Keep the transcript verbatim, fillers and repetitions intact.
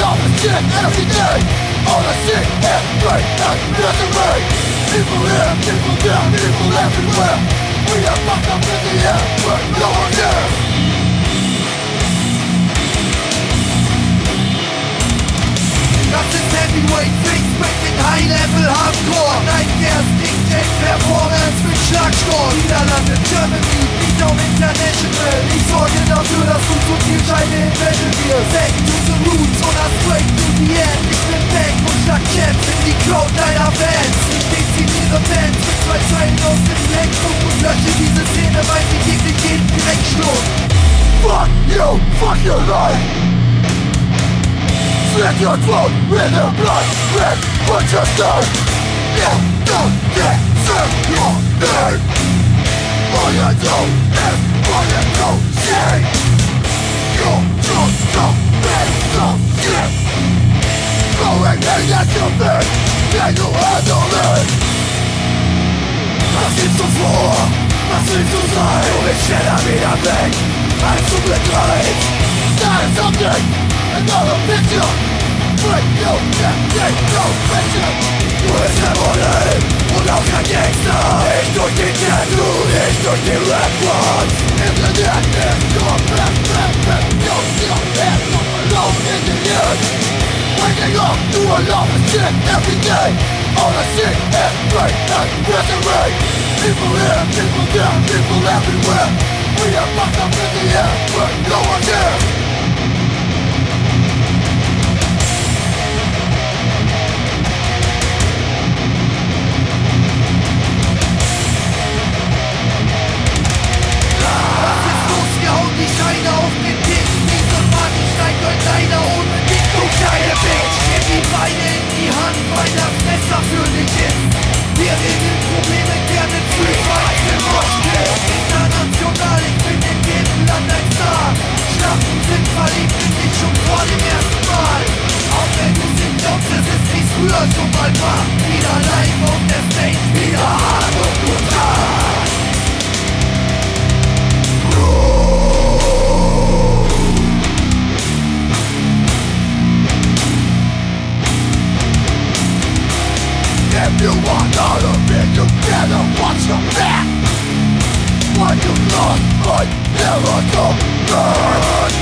love is shit every day. All I see is pain and misery. People here, people there, people everywhere. We are fucked up in the air, but no one cares. Das ist Heavyweight, Face-Breaking, High-Level, Hardcore. Nightmares, Dictate, Performance mit Schlagstock. Niederlande, Germany, Beatdown International. Ich sorge dafür, dass du zu viel Scheine in Battle wirst. Back to the roots oder straight to the end. Ich bin back und schlag Champs in die Crowd deiner Fans. Ich dezimiere Fans mit zwei Zeilen aus dem Blackbook und lösche diese Szene, weil sie gegen jeden direkt schluckt. Fuck you, fuck your life. Slit your throat with the blood, red, but just die. You don't deserve your name. All you do is all you do, shit. You just don't make some shit. Go and hang at your bed, then you handle it. Was gibt's uns vor? Was willst du sein? Du bist schneller wieder weg, als du begreifst. Da ist something, another picture. Break you, that ain't no picture. Du bist der Modell und auch kein Gangster. Nicht durch die Tattoo, nicht durch die Rap-Ones. Internet is your best friend. You're still there, so alone in the end. Waking up to a love and shit every day. All I see is pain and misery. People here, people there, people everywhere. We are fucked up in the air, but no one cares. Die Scheine auf den Tisch, wie so ein Party steigt heute einer ohne dich, du kleine Bitch. Gib die Beine in die Hand, weil das besser für dich ist. Wir regeln Probleme gerne frühzeitig im Moschpit. International, ich bin in jedem Land ein Star. Schlachten sind verliebt in dich schon vor dem ersten Mal. Auch wenn du nicht glaubst, es ist wie's früher schon mal war. Wieder live auf der Stage, wieder hart und brutal. If you want out of it, you better watch your back. What you lost might never come back.